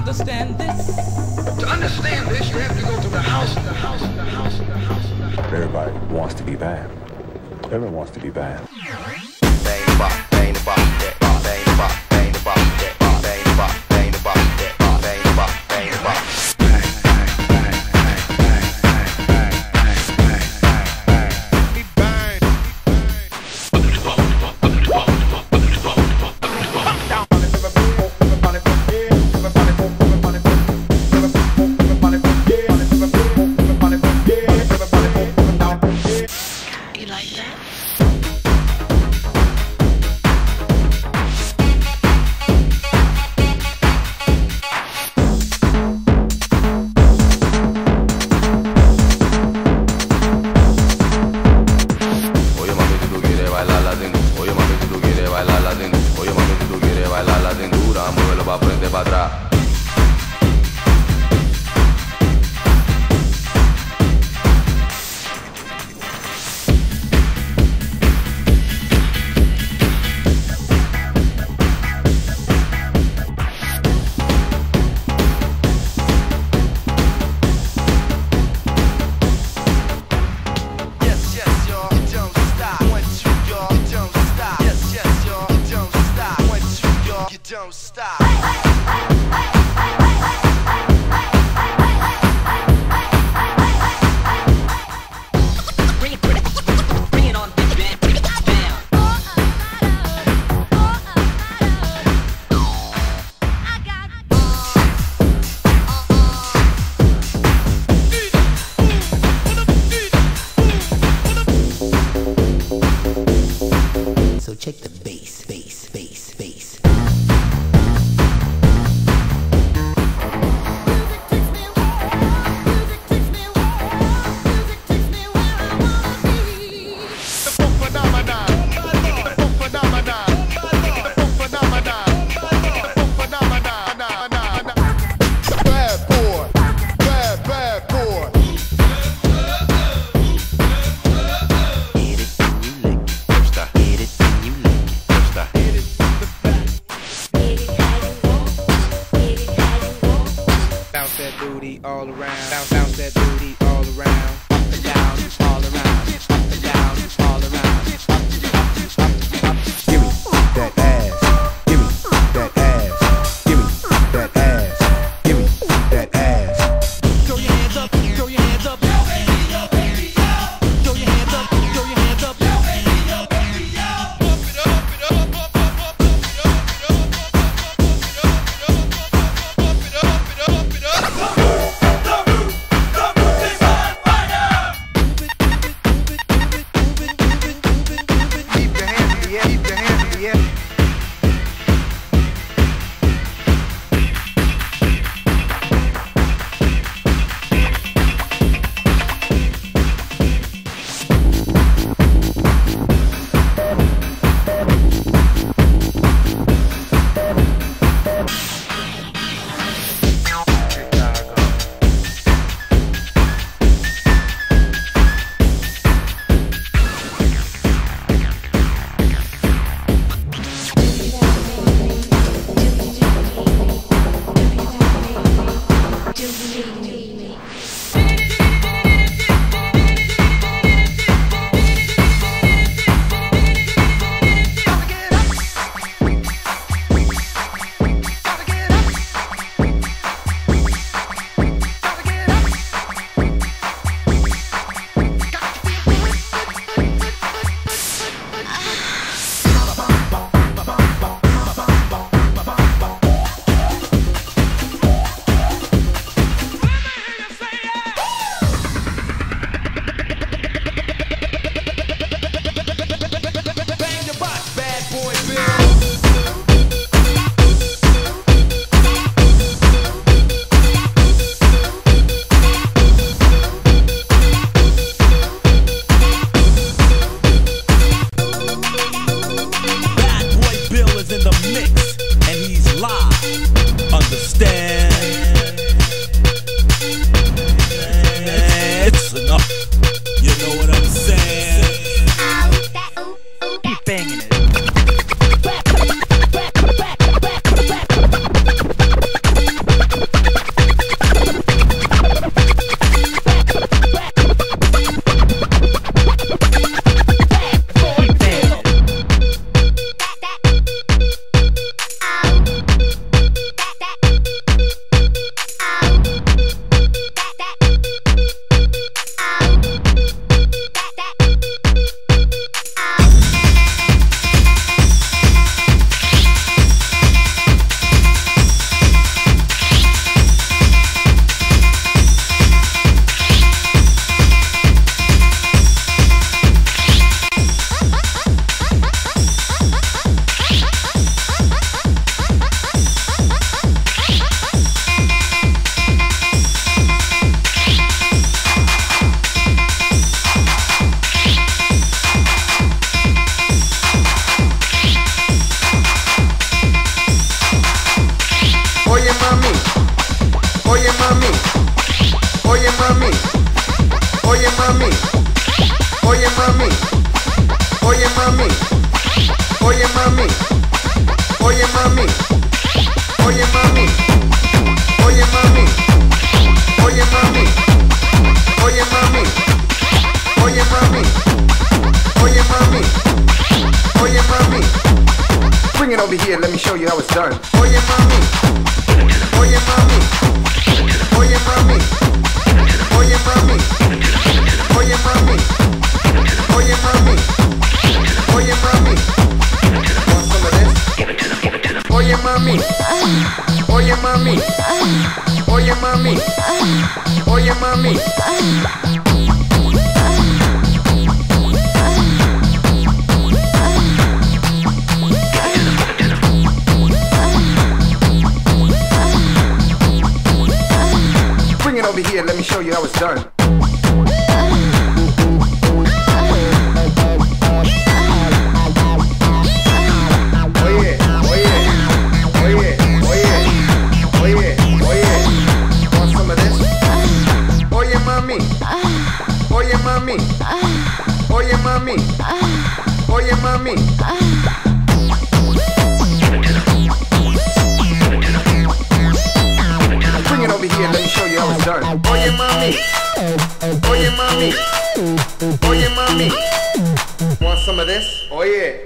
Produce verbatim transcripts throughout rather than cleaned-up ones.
understand this? To understand this, you have to go to the house, the house, the house, the house, the house. Everybody wants to be bad. Everyone wants to be bad. Bang the bop, bang the bop, that bop, bang the bop, bang the bop, that bop, bang the bop, bang the bop, that bop, bang the bop, bang the bop. Don't stop. So check the bass, bass, bass, bass. Bounce that booty all around. Bounce, bounce that booty all around. Up and down, all around. Up and down, all around. Up, up, up, up. Give me that ass. Give me that ass. Give me that ass. Give me that ass. Throw your hands up, throw your hands up. Throw your hands up, throw your hands up. Pump it up, pump it up, pump it up, pump it up, pump it up, pump it up, pump it up. show you how it's done. Oye mami, oye mami, oye mami, oye mami, oye mami, oye mami, oye mami. Want some of this? Give it to them, give it to them. Oye mami, oye mami, oye mami, oye mami. Bring it over here, let me show you how it's done. Oye, oye, oye, oye, oye, oye. Want some of this? Oye mami, oye mami, oye mami, oye mami. Bring it over here, let me show you how it's done. Oye mami, oye mami, oye mami. Want some of this? Oye.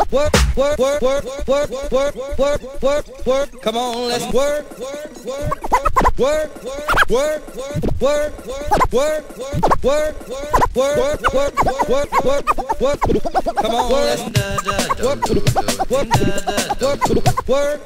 work, work, work, work, work, work, work, work, work. Come on, let's work, work, work, work, work, work, work, work, work, work, work, work, work, work, work. Come on, let's work, work, work, work.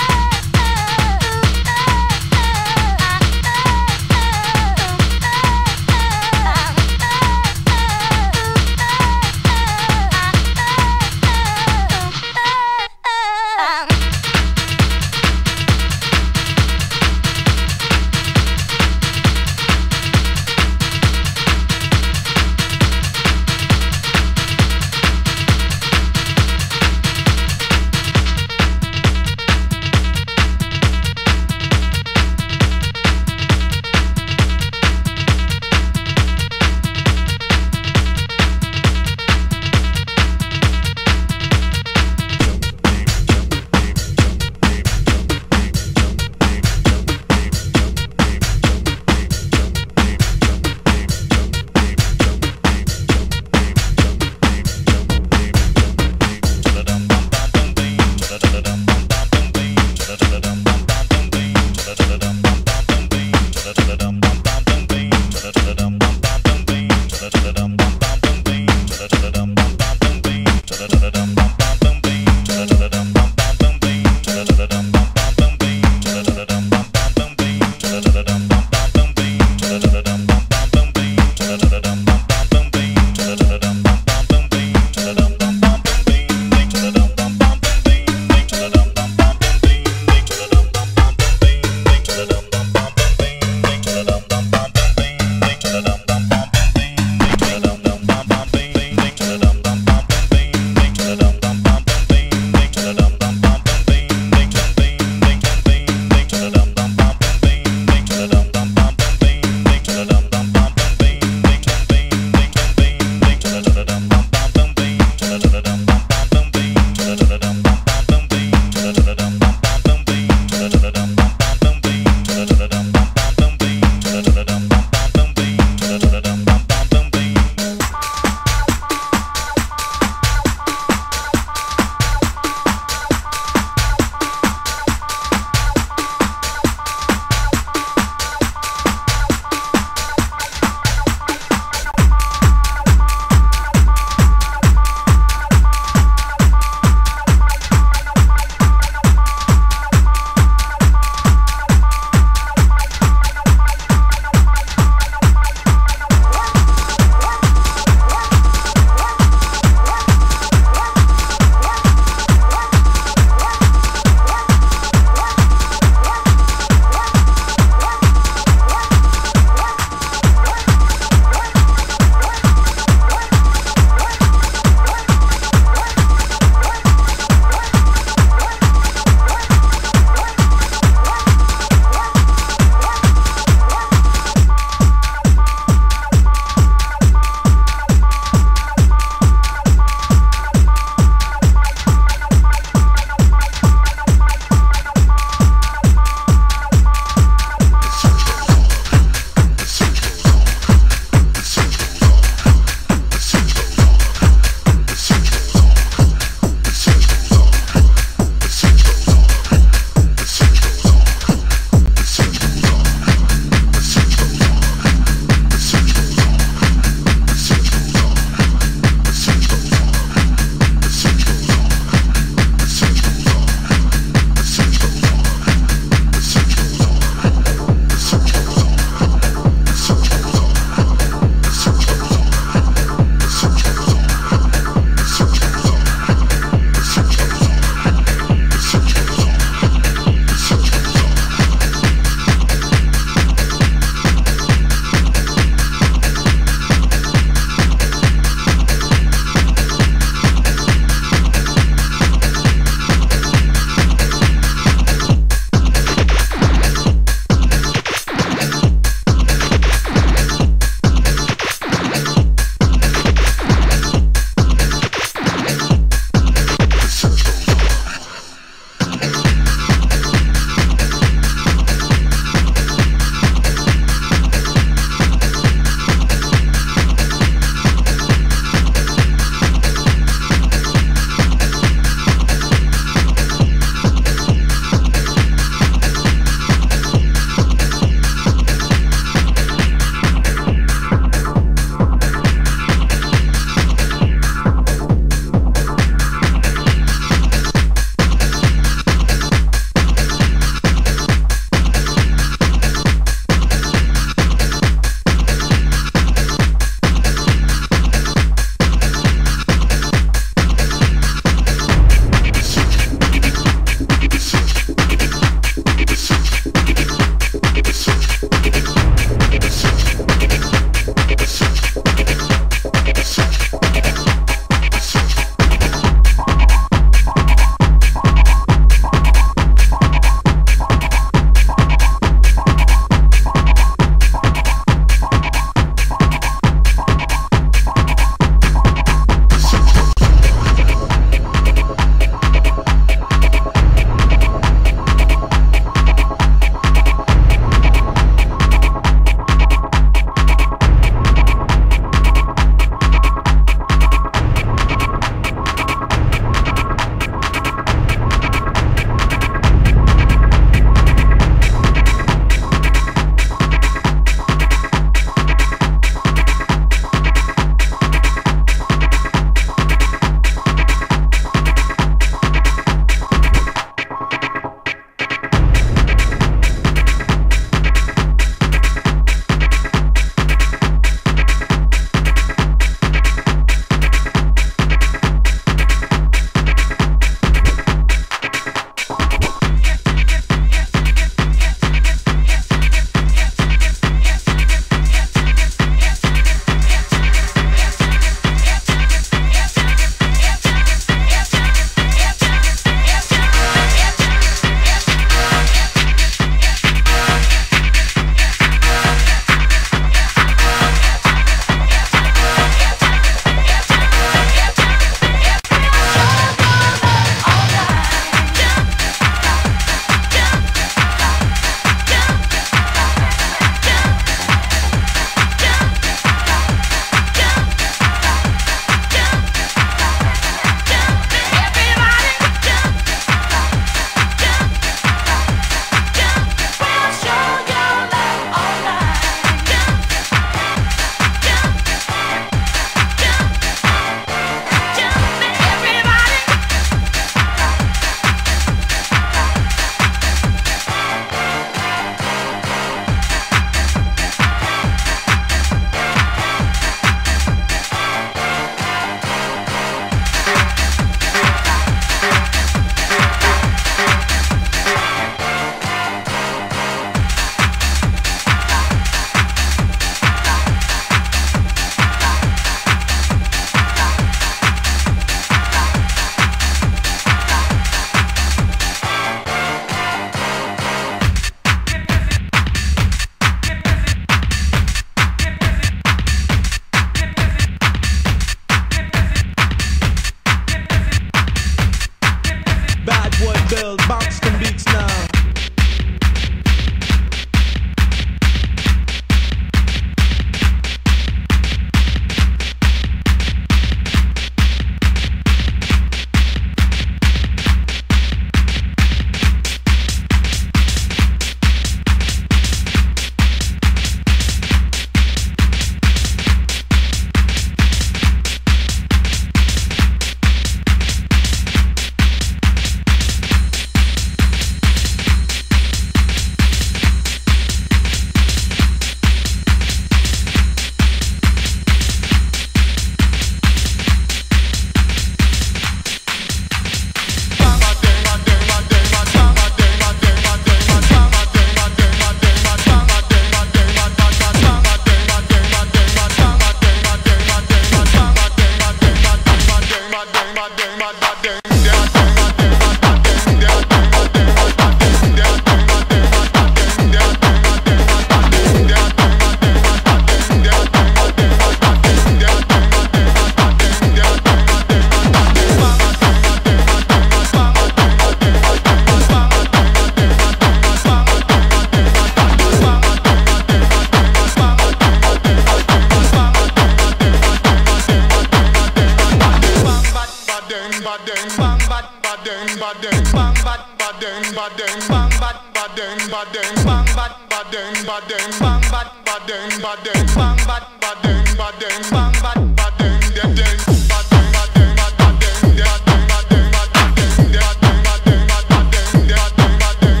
badeng, badeng, bang, bad, badeng, badeng, bang, bad, badeng, badeng, bang, bad, badeng, badeng, bang, bad, badeng, badeng, bang, bad, badeng, badeng, bang, bad, badeng, badeng, bang, bad, badeng, deng, deng, badeng, badeng, badeng, badeng, badeng, badeng, badeng, badeng, badeng, badeng, badeng, badeng, badeng,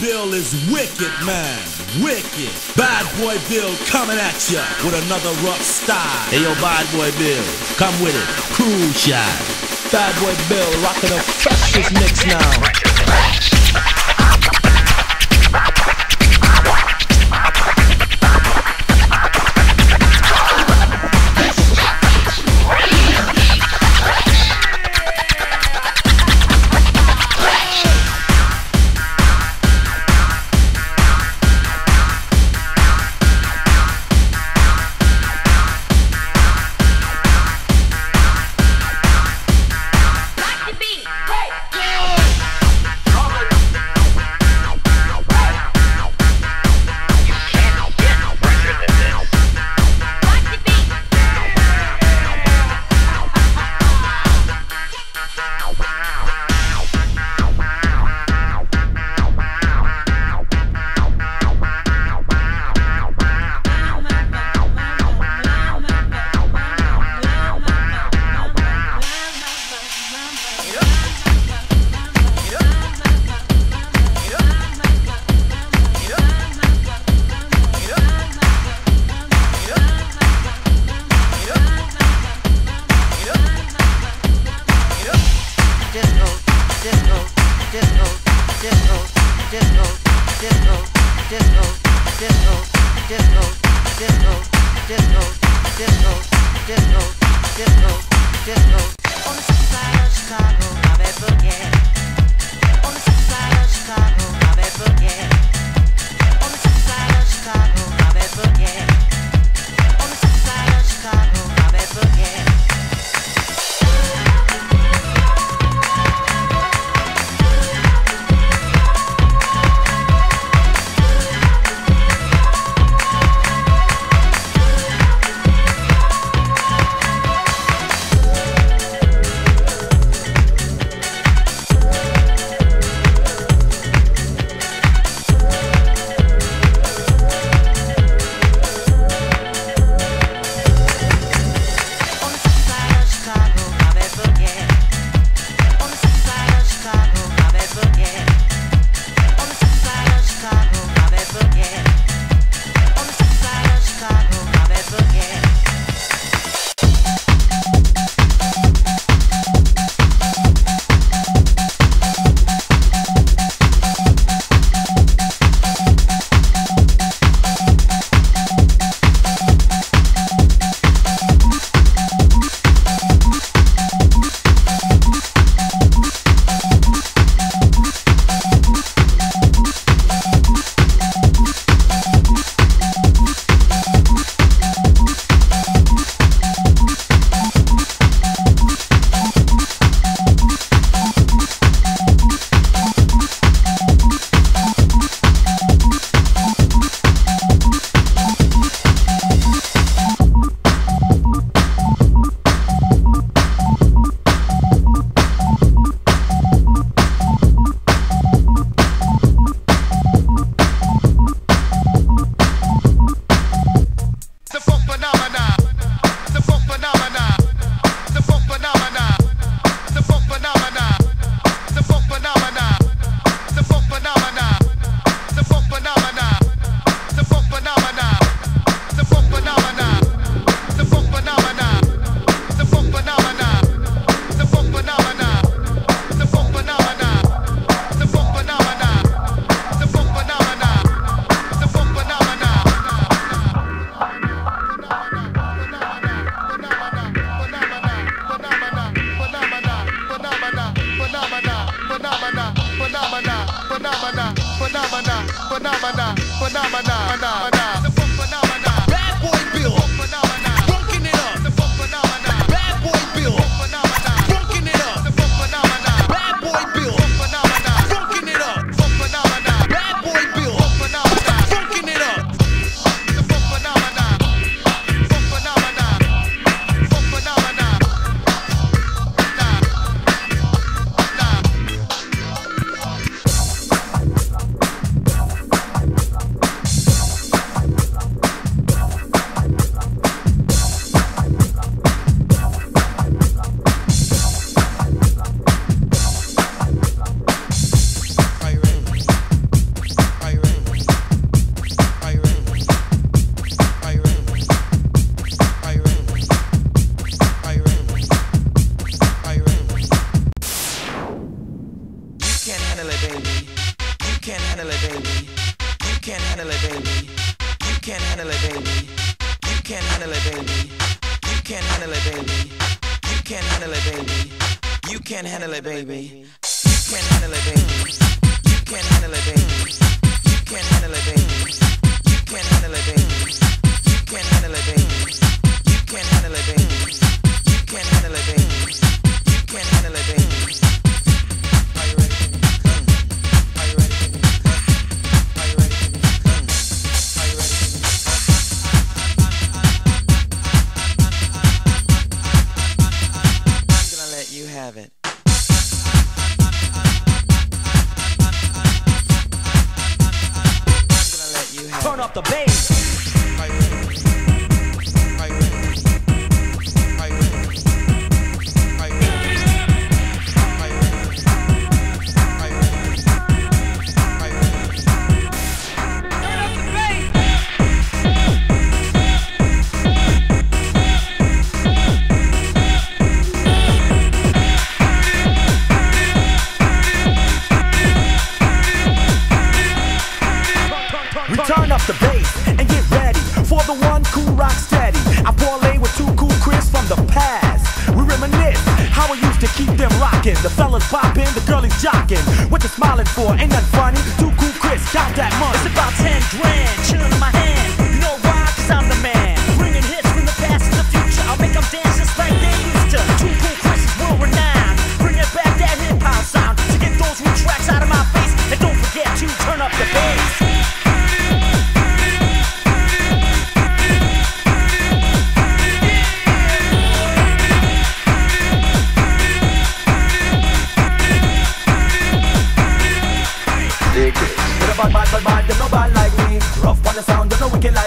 Bill is wicked, man. Wicked. Bad Boy Bill coming at ya with another rough style. Hey, yo, Bad Boy Bill, come with it. Cruise shot. Bad Boy Bill rocking the freshest mix now. can't handle it, baby. You can't handle it, baby. You can't handle it, baby. You can't handle it, baby. You can't handle it, baby. You can't handle it, baby. You can't handle it, baby. You can't handle it, baby. You can't handle it, baby. You can't handle it, baby. You can't handle it, baby. You can't handle it, baby. Are you ready, baby? Are you ready, baby? Are you ready, baby? Are you ready, baby? I'm gonna let you have it. Turn up the bass. Are you ready? Are you ready? Are you ready? Are you ready? Are you ready? Are you ready? Are you ready? Turn up the bass. Turn up the bass and get ready for the one cool rock steady. I parlay with two cool Chris from the past. We reminisce how we used to keep them rocking. The fellas popping, the girlies jocking. What you smiling for? Ain't nothing funny. Two cool Chris got that money. It's about ten grand chilling in my hand. You know why? Cause I'm the man. Bringing hits from the past to the future. I'll make them dance just like they used to. Two cool Chris is world renowned. Bringing back that hip hop sound to get those new tracks out of my face. And don't forget to turn up the bass. Bad, bad, bad, bad, them no bad like me. Rough on the sound, them no wicked like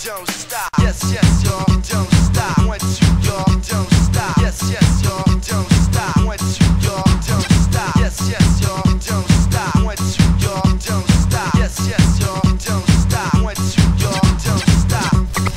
don't stop. Yes, yes, y'all, you don't stop. One, two, y'all, you don't stop. Yes, yes, y'all, you don't stop. One, two, y'all, you don't stop. Yes, yes, y'all, you don't stop. One, two, y'all, you don't stop. Yes, yes, y'all, you don't stop. One, two, y'all, you don't stop.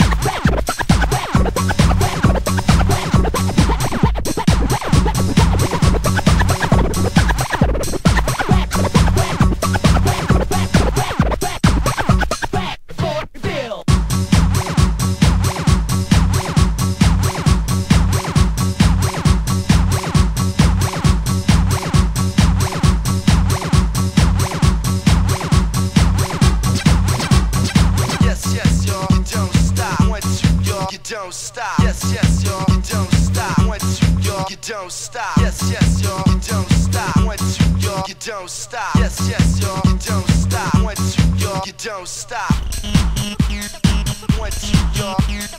Don't stop. Yes, yes, y'all, don't stop. One, two, y'all, you don't stop. Yes, yes, y'all, don't stop. One, two, y'all, you don't stop. Yes, yes, y'all, don't stop. One, two, y'all, you don't stop. One, two, y'all.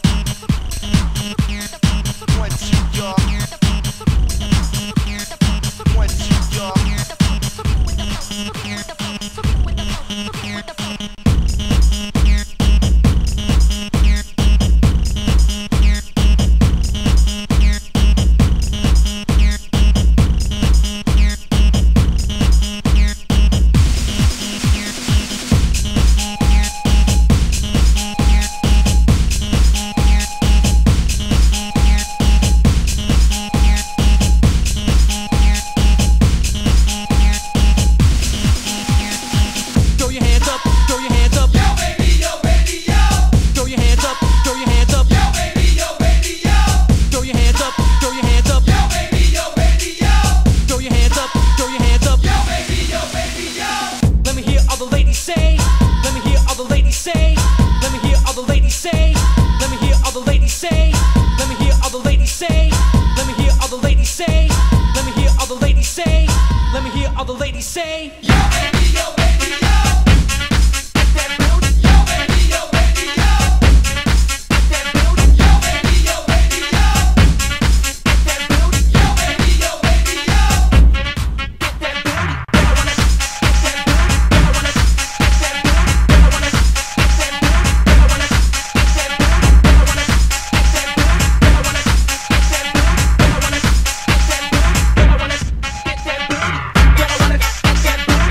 One, two, y'all. One, two, y'all. Get that booty.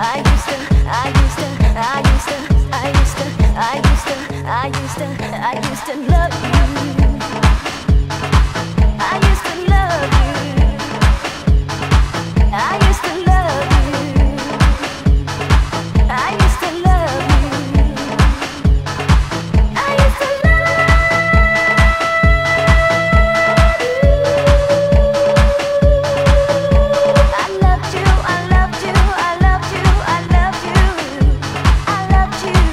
I used to, I used to, I used to, I used to, I used to, I used to, I used to love you. I used to love you. I used to love you. I used to love you. I used to love you. I loved you, I loved you, I loved you, I loved you. I loved you.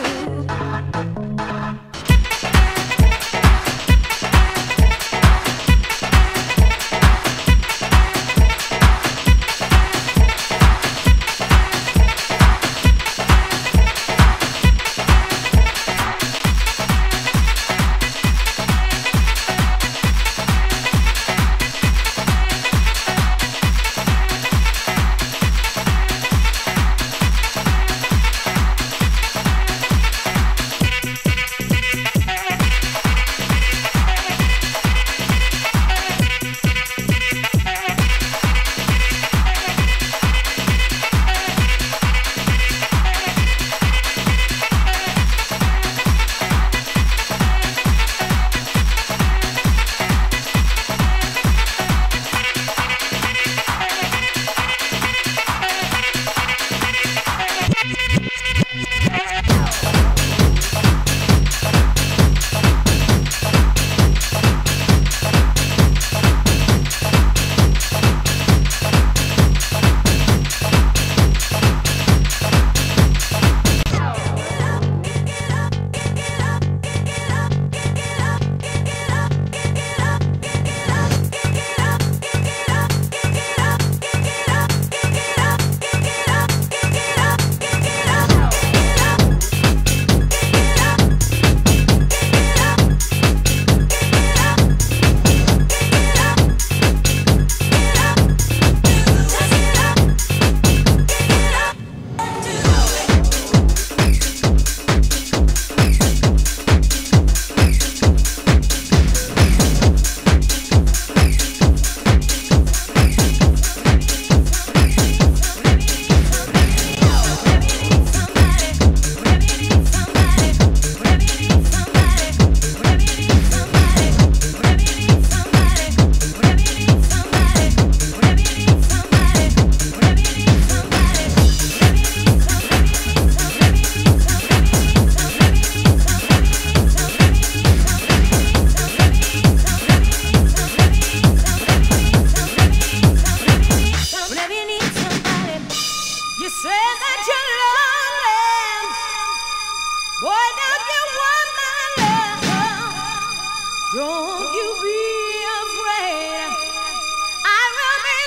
Don't you be afraid, I will be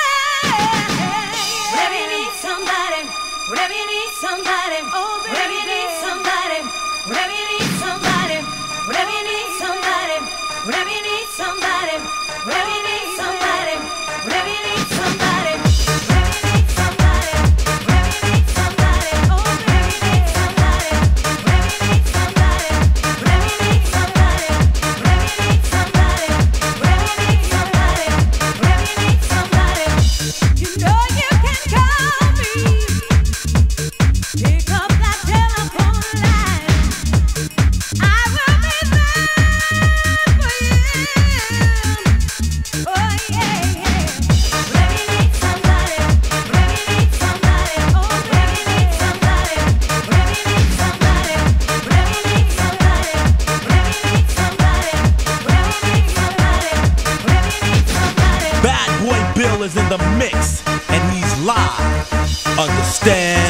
there. Whenever you need somebody, whenever you need somebody, oh, whenever you need somebody, whenever you need somebody, whenever you need somebody, whenever you need somebody, whenever you need somebody, whenever you need somebody. Bad Boy Bill is in the mix, and he's live. Understand?